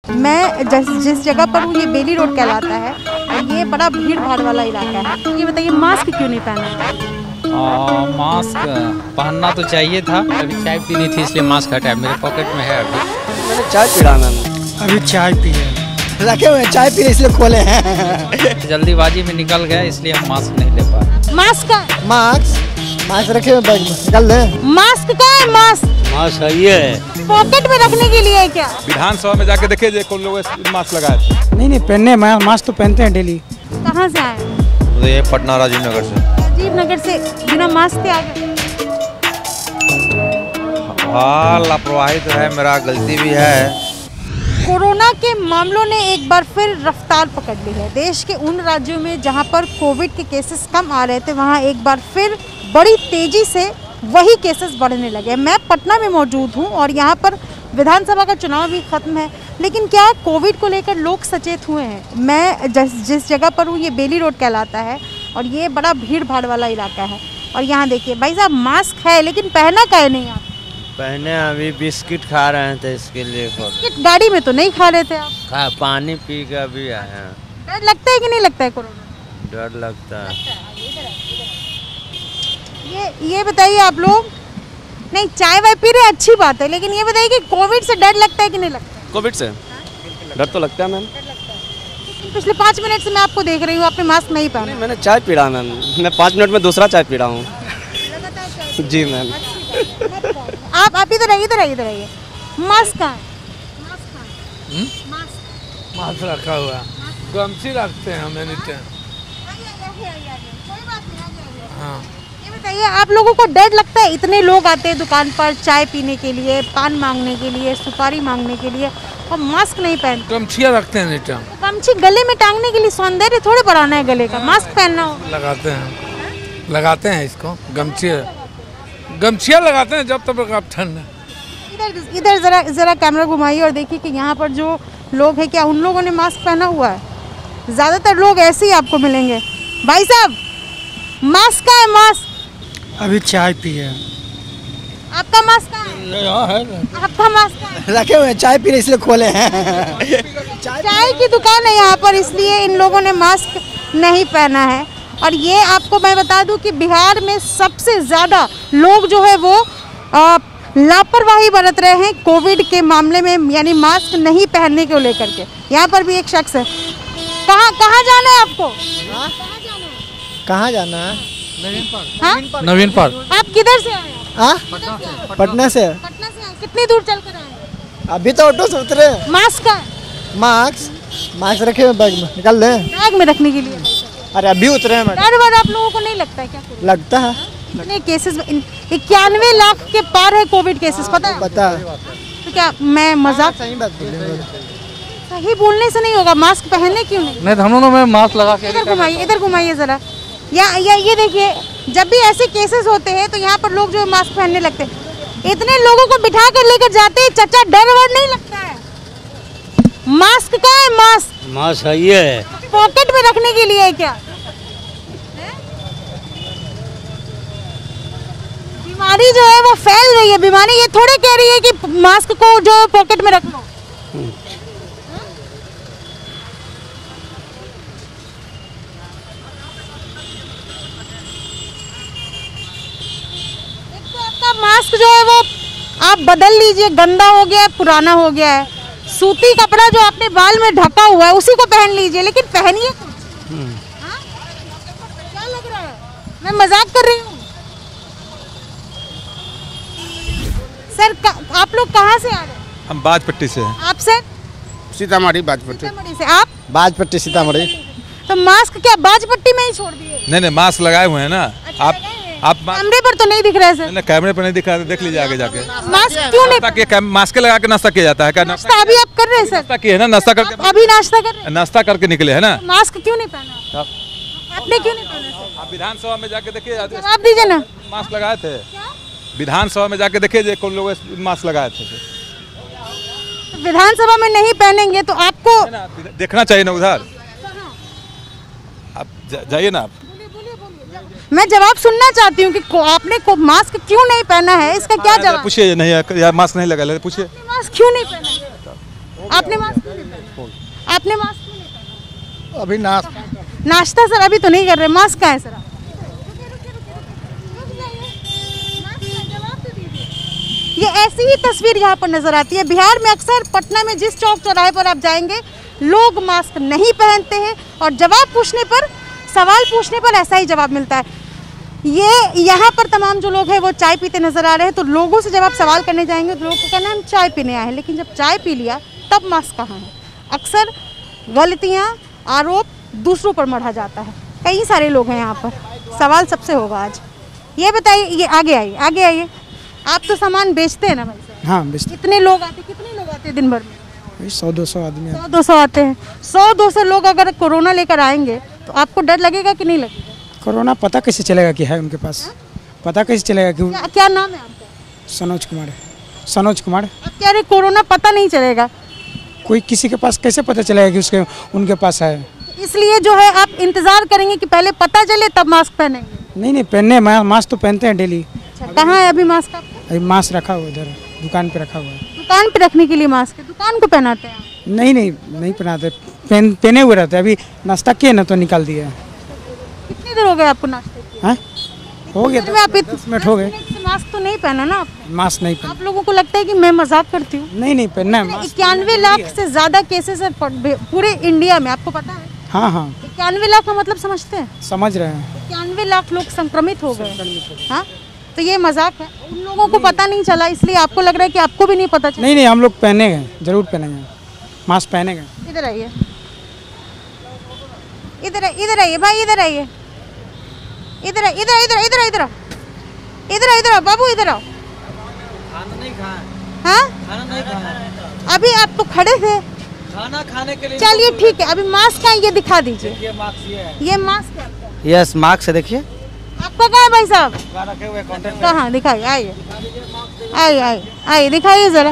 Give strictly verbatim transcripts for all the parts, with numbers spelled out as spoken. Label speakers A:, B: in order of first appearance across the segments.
A: मैं जिस जिस जगह पर हूँ ये बेली रोड कहलाता है और ये बड़ा भीड़ भाड़ वाला इलाका है। ये बताइए मास्क क्यों नहीं पहना?
B: आ, मास्क पहनना तो चाहिए था। अभी चाय पीनी थी इसलिए मास्क हटाया, मेरे पॉकेट में है। अभी
C: मैंने चाय पी रहा मैम।
D: अभी चाय पिए
C: रखे हुए चाय पी इसलिए खोले हैं।
B: जल्दीबाजी में निकल गया इसलिए हम मास्क नहीं ले पाए।
A: मास्क का
C: मास्क मास्क रखे हुए बैग में निकल ले।
A: मास्क का है? मास्क
C: मास्क है ये
A: पॉकेट में रखने के लिए है क्या?
E: विधानसभा में जाके देखे जे कौन लोग मास्क लगाए थे।
D: नहीं नहीं पहनने मास्क तो पहनते हैं डेली।
A: कहाँ से आए?
E: तो ये पटना राजीव नगर से।
A: राजीव नगर से बिना मास्क के आ गए?
E: हाँ लापरवाही तो है, मेरा गलती भी है।
A: कोरोना के मामलों ने एक बार फिर रफ्तार पकड़ ली है। देश के उन राज्यों में जहां पर कोविड के केसेस कम आ रहे थे वहां एक बार फिर बड़ी तेजी से वही केसेस बढ़ने लगे। मैं पटना में मौजूद हूं और यहां पर विधानसभा का चुनाव भी खत्म है, लेकिन क्या कोविड को लेकर लोग सचेत हुए हैं? मैं जिस जिस जगह पर हूँ ये बेली रोड कहलाता है और ये बड़ा भीड़ भाड़ वाला इलाका है। और यहाँ देखिए भाई साहब मास्क है लेकिन पहना का है नहीं आप?
C: पहने अभी बिस्किट खा रहे थे इसके लिए।
A: बिस्किट गाड़ी में तो नहीं खा रहे थे आप?
C: खा पानी पी के अभी आए हैं।
A: डर लगता है कि नहीं लगता है कोरोना?
C: डर लगता है।
A: ये ये बताइए आप लोग, नहीं चाय वाय पी रहे अच्छी बात है, लेकिन ये बताइए कि कोविड से डर लगता है कि नहीं लगता है?
F: कोविड से डर तो लगता है मैम।
A: पिछले पाँच मिनट से मैं आपको देख रही हूँ आपने मास्क नहीं पहना।
F: मैंने चाय पी रहा मैम, मैं पाँच मिनट में दूसरा चाय पी रहा हूँ। जी मैम।
A: आप आप इधर आइए इधर आइए इधर आइए। मास्क कहाँ है?
G: मास्क रखा हुआ, गमछी रखते हैं हमें नीचे। हाँ
A: ये बताइए आप लोगों को डर लगता है? इतने लोग आते हैं दुकान पर चाय पीने के लिए, पान मांगने के लिए, सुपारी मांगने के लिए और मास्क नहीं पहनते।
G: गमछियाँ रखते हैं नीचे।
A: गमछी गले में टांगने के लिए सौंदर्य थोड़े बढ़ाना है गले का, मास्क पहनना हो।
G: लगाते हैं लगाते हैं इसको गमछिया गमछिया लगाते हैं जब तक आप ठंड।
A: इधर इधर जरा जरा कैमरा घुमाइए और देखिए कि यहाँ पर जो लोग हैं क्या उन लोगों ने मास्क पहना हुआ है? ज़्यादातर लोग ऐसे ही आपको मिलेंगे। भाई साहब मास्क का है? मास्क
D: अभी चाय पिए
A: आपका मास्क कहाँ है? आपका मास्क कहाँ है?
C: रखे हुए चाय पी इसलिए खोले हैं।
A: चाय की दुकान है यहाँ पर, इसलिए इन लोगों ने मास्क नहीं पहना है। और ये आपको मैं बता दूं कि बिहार में सबसे ज़्यादा लोग जो है वो लापरवाही बरत रहे हैं कोविड के मामले में, यानी मास्क नहीं पहनने को लेकर के। यहाँ पर भी एक शख्स है। कहाँ कहाँ जाना है आपको?
C: कहाँ जाना है?
A: हाँ?
G: नवीन पार्क।
A: आप किधर से आए?
C: हाँ पटना से।
A: पटना से आए? कितनी दूर चल कर आए?
C: अभी तो ऑटो से उतरे।
A: मास्क का?
C: मास्क मास्क रखे हुए बैग में निकल ले।
A: बैग में रखने के लिए?
C: अरे अभी उतरे हैं मैडम।
A: डर वर आप लोगों को नहीं लगता है क्या?
C: लगता है।
A: इतने केसेस इक्यानवे लाख के पार है कोविड केसेस, पता है?
C: पता है।
A: तो क्या मैं मजाक?
C: सही बात बोले।
A: सही बोलने से नहीं होगा, मास्क पहनने क्यों नहीं?
G: नहीं हम लोगों में मास्क लगा के।
A: इधर घुमाइए इधर घुमाइए जरा। या, या ये देखिए जब भी ऐसे केसेस होते हैं तो यहाँ पर लोग जो मास्क पहनने लगते हैं। इतने लोगों को बिठा कर लेकर जाते हैं, चाचा डर वर नहीं लगता है? मास्क का है? मास्क
C: मास्क है ये
A: पॉकेट में रखने के लिए है क्या? बीमारी जो है वो फैल रही है। बीमारी ये थोड़े कह रही है कि मास्क को जो पॉकेट में रख लो। एक तो आपका मास्क जो है वो आप बदल लीजिए, गंदा हो गया है, पुराना हो गया है। सूती कपड़ा जो आपने बाल में ढका हुआ है उसी को पहन लीजिए, लेकिन पहनिए कुछ। हाँ? क्या लग रहा है? मैं मजाक कर रही हूँ। सर आप लोग कहाँ से आ रहे हैं?
E: हम बाजपट्टी से हैं।
A: आप सर?
F: सीतामढ़ी बाजपट्टी।
A: सीतामढ़ी से। आप?
C: बाजपट्टी सीतामढ़ी।
A: तो मास्क क्या बाजपट्टी में ही छोड़ दिए?
E: नहीं नहीं मास्क लगाए हुए हैं ना।
A: अच्छा,
E: आप आप
A: कैमरे पर तो नहीं दिख रहा है सर।
E: नहीं कैमरे पर नहीं दिखा, देख लीजिए आगे जाके।
A: मास्क क्यों नहीं?
E: ताकि मास्क लगा के नाश्ता किया जाता है क्या?
A: नाश्ता अभी आप कर रहे हैं सर?
E: नाश्ता किए है ना, नाश्ता करके
A: अभी नाश्ता कर रहे हैं?
E: नाश्ता करके निकले है ना।
A: मास्क क्यों नहीं पहना? आपने क्यों नहीं पहना?
E: आप विधानसभा में जाके देखिए,
A: जवाब दीजिए ना।
E: मास्क लगाए थे विधानसभा में जाके देखिए जे कौन लोग मास्क लगाए थे।
A: विधानसभा में नहीं पहनेंगे तो आपको
E: देखना चाहिए ना उधर। आप जाइए ना। आप
A: मैं जवाब सुनना चाहती हूँ कि आपने को मास्क क्यों नहीं पहना है, इसका क्या जवाब?
E: पूछिए। नहीं यार मास्क नहीं लगा, पूछिए
A: मास्क क्यों नहीं पहना? आपने मास्क पहना? आपने मास्क क्यों नहीं पहना?
D: अभी नाश्ता
A: नाश्ता सर अभी तो नहीं कर रहे, मास्क कहाँ है सर? ये ऐसी ही तस्वीर यहाँ पर नजर आती है। बिहार में अक्सर पटना में जिस चौक चौराहे पर आप जाएंगे लोग मास्क नहीं पहनते हैं और जवाब पूछने पर, सवाल पूछने पर ऐसा ही जवाब मिलता है। ये यहाँ पर तमाम जो लोग हैं वो चाय पीते नजर आ रहे हैं, तो लोगों से जब आप सवाल करने जाएंगे तो लोगों को कहना है हम चाय पीने आए हैं, लेकिन जब चाय पी लिया तब मास्क कहाँ है? अक्सर गलतियाँ, आरोप दूसरों पर मढ़ा जाता है। कई सारे लोग हैं यहाँ पर, सवाल सबसे होगा आज। ये बताइए, ये आगे आइए, आगे आइए, आप तो सामान बेचते हैं ना भाई साहब?
D: हाँ बेचते।
A: कितने लोग आते, कितने लोग आते हैं दिन भर में?
D: वही सौ दो सौ आदमी
A: सौ दो सौ आते हैं। सौ दो सौ लोग अगर कोरोना लेकर आएंगे तो आपको डर लगेगा कि नहीं लगेगा?
D: कोरोना पता कैसे चलेगा कि है उनके पास? पता कैसे चलेगा कि?
A: क्या, क्या नाम है आपका?
D: सनोज कुमार। सनोज कुमार।
A: आप कह रहे कोरोना पता नहीं चलेगा,
D: कोई किसी के पास कैसे पता चलेगा कि उसके उनके पास है?
A: इसलिए जो है आप इंतजार करेंगे कि पहले पता चले तब मास्क पहनेंगे?
D: नहीं नहीं पहनने, मास्क तो पहनते हैं डेली।
A: कहाँ है अभी मास्क आपका?
D: अभी मास्क रखा हुआ इधर दुकान पे रखा हुआ है।
A: दुकान पे रखने के लिए मास्क है, दुकान को पहनाते हैं आप?
D: नहीं नहीं नहीं पहनाते, पहन पहने हुए रहते। अभी नाश्ता किए ना तो निकाल दिया।
A: कितनी देर हो गए आपको नाश्ते किए?
D: हाँ हो गया
A: में आप
D: दस मिनट हो गए।
A: मास्क तो नहीं पहना ना आपने?
D: मास्क नहीं पहना।
A: आप लोगों को लगता है कि मैं मजाक करती हूँ?
D: नहीं नहीं पहनना है।
A: इक्यानवे लाख से ज्यादा केसेस है पूरे इंडिया में, आपको पता है?
D: हाँ हाँ
A: इक्यानवे लाख का मतलब समझते हैं?
D: समझ रहे हैं।
A: इक्यानवे लाख लोग संक्रमित हो गए। हाँ तो ये मजाक है, उन लोगों को पता नहीं चला इसलिए आपको लग रहा है कि आपको भी नहीं पता चला?
D: नहीं नहीं हम लोग पहनेंगे, जरूर पहनेंगे, मास्क पहनेंगे।
A: इधर आइए, इधर इधर आइए भाई, इधर आइए, इधर इधर इधर इधर इधर इधर इधर आओ बाबू, इधर आओ।
B: खाना नहीं खाया।
A: हाँ
B: खाना नहीं खाया।
A: अभी आप तो खड़े थे।
B: खाना खाने के लिए।
A: चलिए ठीक है, अभी मास्क का ये दिखा दीजिए।
B: ये मास्क ये है।
A: ये मास्क है आपका?
F: यस, मार्क्स है, देखिए।
A: आपका कहाँ है भाई साहब?
B: रखे हुए कॉन्टेक्ट।
A: कहाँ दिखाइए, आइए आइए आइए आइए दिखाइए जरा।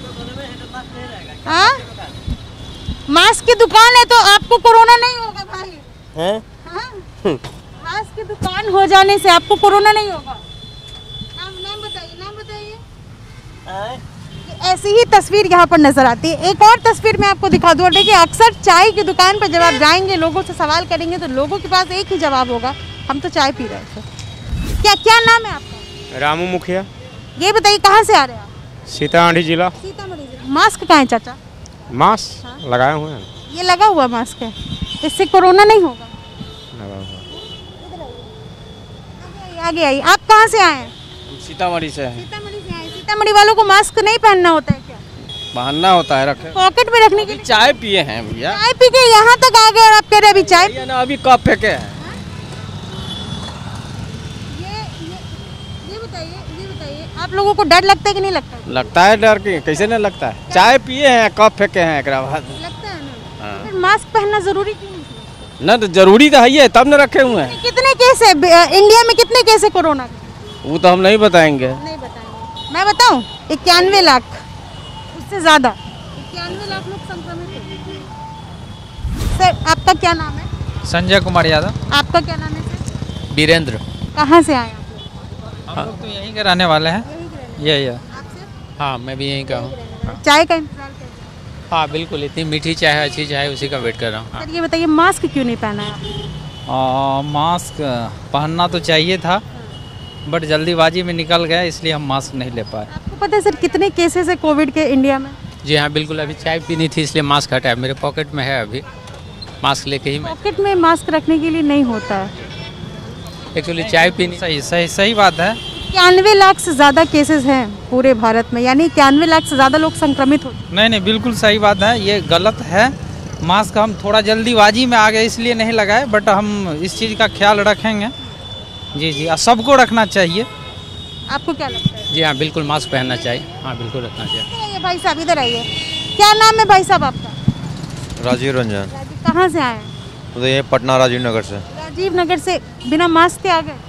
A: हाँ मास्क की दुकान है तो आपको कोरोना नहीं होगा भाई?
F: हैं?
A: हाँ? मास्क की दुकान हो जाने से आपको कोरोना नहीं होगा? नाम नाम बताइए, नाम बताइए। ऐसी ही तस्वीर यहाँ पर नजर आती है। एक और तस्वीर मैं आपको दिखा दूँ। देखिए अक्सर चाय की दुकान पर जब आप जाएंगे लोगों से सवाल करेंगे तो लोगों के पास एक ही जवाब होगा, हम तो चाय पी रहे थे। क्या क्या नाम है आपका?
C: रामू मुखिया,
A: ये बताइए कहाँ से आ रहे हैं आप?
C: सीतामढ़ी जिला।
A: सीतामढ़ी से। मास्क कहाँ है चाचा?
C: मास्क
A: हाँ?
C: लगाए हुए हैं।
A: ये लगा हुआ मास्क है, इससे कोरोना नहीं होगा?
C: लगा हुआ।
A: आगे आइए, आगे आइए। आप कहाँ से आए हैं?
F: सीतामढ़ी से है।
A: सीतामढ़ी से आए। सीतामढ़ी वालों को मास्क नहीं पहनना होता है क्या?
F: बहाना होता है, रखे।
A: पॉकेट में रखने के लिए।
F: चाय पिए हैं भैया।
A: चाय पी के यहाँ तक आ गए और आप कह रहे हैं अभी चाय?
F: ये ना अभी कप फेंके हैं।
A: ये ये ये बताइए, ये बताइए आप लोगों को डर लगता है कि नहीं लगता है?
F: लगता है डर की, कैसे नहीं लगता है? चाय पिए हैं, कप फेंके हैं, एक बाद
A: लगता है ना।
F: हाँ।
A: फिर मास्क पहनना जरूरी क्यों नहीं?
F: ना तो जरूरी तो है ही है, तब न रखे हुए हैं।
A: कितने केस है इंडिया में, कितने केस है कोरोना के?
F: वो तो हम नहीं बताएंगे।
A: नहीं बताएंगे। मैं बताऊं? इक्यानवे लाख, उससे ज्यादा इक्यानवे लाख लोग संक्रमित हैं। सर आपका क्या नाम है?
B: संजय कुमार यादव।
A: आपका क्या नाम है सर?
B: वीरेंद्र।
A: कहाँ से आए आप?
B: हम लोग तो यहीं के रहने वाले हैं। ये ये
A: आपसे?
B: हाँ मैं भी यहीं का हूँ।
A: चाय का इंतजार कर रहे हैं?
B: हाँ बिल्कुल, इतनी मीठी चाय है, अच्छी चाय है, उसी का वेट कर रहा हूँ। हाँ।
A: सर ये बताइए मास्क क्यों नहीं पहना है आपने?
B: आ, मास्क पहनना तो चाहिए था बट जल्दीबाजी में निकल गया, इसलिए हम मास्क नहीं ले पाए।
A: आपको पता है सर कितने केसेस है कोविड के इंडिया में?
B: जी हाँ बिल्कुल, अभी चाय पीनी थी इसलिए मास्क हटाया, मेरे पॉकेट में है, अभी मास्क लेके ही मैं।
A: पॉकेट में मास्क रखने के लिए नहीं होता है।
B: एक्चुअली चाय पीनी सही सही सही बात है।
A: इक्यानवे लाख से ज़्यादा केसेस हैं पूरे भारत में, यानी इक्यानवे लाख से ज़्यादा लोग संक्रमित हो।
B: नहीं नहीं बिल्कुल सही बात है, ये गलत है। मास्क हम थोड़ा जल्दीबाजी में आ गए इसलिए नहीं लगाए, बट हम इस चीज़ का ख्याल रखेंगे। जी जी, सबको रखना चाहिए।
A: आपको क्या लगता है?
B: जी हाँ बिल्कुल, मास्क पहनना चाहिए। हाँ बिल्कुल रखना चाहिए।
A: आइए भाई साहब, इधर आइए। क्या नाम है भाई साहब आपका?
H: राजीव रंजन।
A: राजीव, कहाँ से आए हैं?
H: तो ये पटना राजीव नगर से।
A: राजीव नगर से बिना मास्क के आ गए?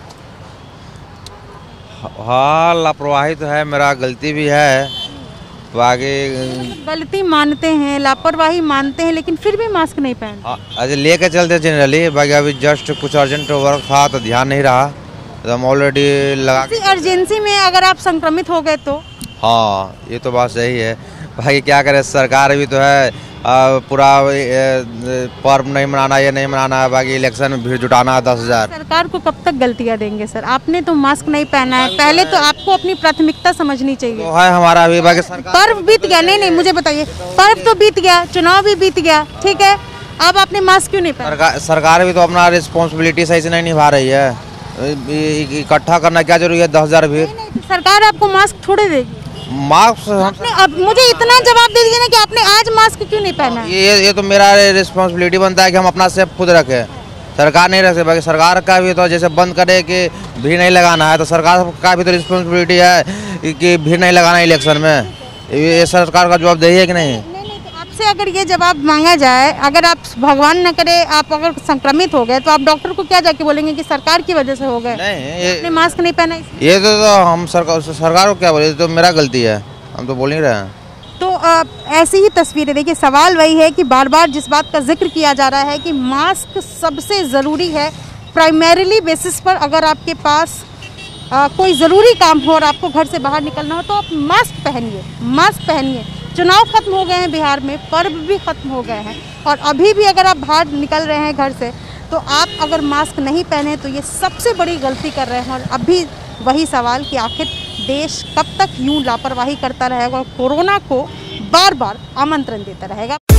H: हाँ लापरवाही तो है, मेरा गलती भी है, तो आगे
A: गलती मानते हैं, लापरवाही मानते हैं, लेकिन फिर भी मास्क नहीं पहनते।
H: अरे लेके चलते जनरली, बाकी अभी जस्ट कुछ अर्जेंट वर्क था तो ध्यान नहीं रहा, तो हम ऑलरेडी लगा के।
A: इमरजेंसी में अगर आप संक्रमित हो गए तो?
H: हाँ ये तो बात सही है, भाई क्या करें, सरकार भी तो है, पूरा पर्व नहीं मनाना, ये नहीं मनाना है, बाकी इलेक्शन में भीड़ जुटाना है दस हजार।
A: सरकार को कब तक गलतियां देंगे सर? आपने तो मास्क नहीं पहना है, पहले तो आपको अपनी प्राथमिकता समझनी चाहिए।
H: तो है हमारा अभी, बाकी सरकार
A: पर्व बीत गया। नहीं नहीं मुझे बताइए, पर्व तो बीत गया, चुनाव भी बीत गया, ठीक है, अब आपने मास्क क्यों नहीं पहना?
H: सरकार सरकार भी तो अपना रिस्पॉन्सिबिलिटी सही से नहीं निभा रही है। इकट्ठा करना क्या जरूरी है, दस हजार भीड़।
A: सरकार आपको मास्क थोड़े देगी।
H: मास्क
A: आपने अब मुझे इतना जवाब दे दीजिए ना कि आपने आज मास्क क्यों नहीं पहना?
H: ये ये तो मेरा रिस्पॉन्सिबिलिटी बनता है कि हम अपना सेफ खुद रखें, सरकार नहीं रखे। बाकी सरकार का भी तो जैसे बंद करे कि भीड़ नहीं लगाना है, तो सरकार का भी तो रिस्पॉन्सिबिलिटी है कि भीड़ नहीं लगाना है इलेक्शन में। ये सरकार का जवाबदेही है कि नहीं?
A: आपसे अगर ये जवाब मांगा जाए, अगर आप भगवान न करे आप अगर संक्रमित हो गए तो आप डॉक्टर को क्या जाके बोलेंगे कि सरकार की वजह से हो गए?
H: नहीं, ये
A: आपने मास्क नहीं पहना।
H: ये तो, तो हम सरकार सरकार को क्या बोले, तो मेरा गलती है, हम तो बोल नहीं रहे हैं।
A: तो आ, ऐसी ही तस्वीरें देखिए। सवाल वही है कि बार बार जिस बात का जिक्र किया जा रहा है कि मास्क सबसे ज़रूरी है, प्राइमरीली बेसिस पर अगर आपके पास आ, कोई ज़रूरी काम हो और आपको घर से बाहर निकलना हो तो आप मास्क पहनिए, मास्क पहनिए। चुनाव खत्म हो गए हैं बिहार में, पर्व भी खत्म हो गए हैं, और अभी भी अगर आप बाहर निकल रहे हैं घर से तो आप अगर मास्क नहीं पहने तो ये सबसे बड़ी गलती कर रहे हैं। और अभी वही सवाल कि आखिर देश कब तक यूं लापरवाही करता रहेगा और कोरोना को बार बार आमंत्रण देता रहेगा।